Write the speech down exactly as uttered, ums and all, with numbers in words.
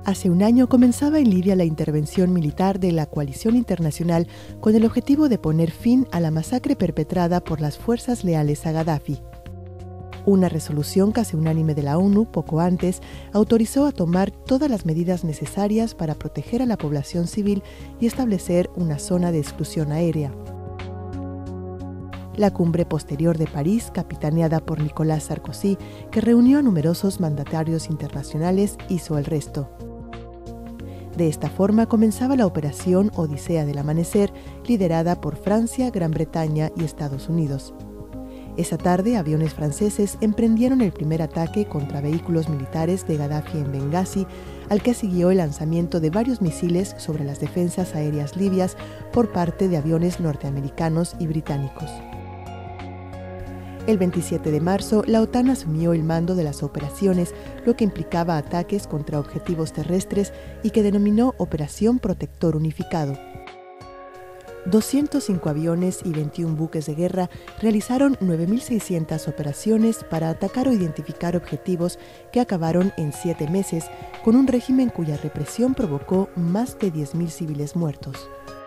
Hace un año comenzaba en Libia la intervención militar de la coalición internacional con el objetivo de poner fin a la masacre perpetrada por las fuerzas leales a Gaddafi. Una resolución casi unánime de la ONU, poco antes, autorizó a tomar todas las medidas necesarias para proteger a la población civil y establecer una zona de exclusión aérea. La cumbre posterior de París, capitaneada por Nicolas Sarkozy, que reunió a numerosos mandatarios internacionales, hizo el resto. De esta forma comenzaba la operación Odisea del Amanecer, liderada por Francia, Gran Bretaña y Estados Unidos. Esa tarde, aviones franceses emprendieron el primer ataque contra vehículos militares de Gaddafi en Bengasi, al que siguió el lanzamiento de varios misiles sobre las defensas aéreas libias por parte de aviones norteamericanos y británicos. El veintisiete de marzo, la OTAN asumió el mando de las operaciones, lo que implicaba ataques contra objetivos terrestres y que denominó Operación Protector Unificado. doscientos cinco aviones y veintiún buques de guerra realizaron nueve mil seiscientas operaciones para atacar o identificar objetivos que acabaron en siete meses, con un régimen cuya represión provocó más de diez mil civiles muertos.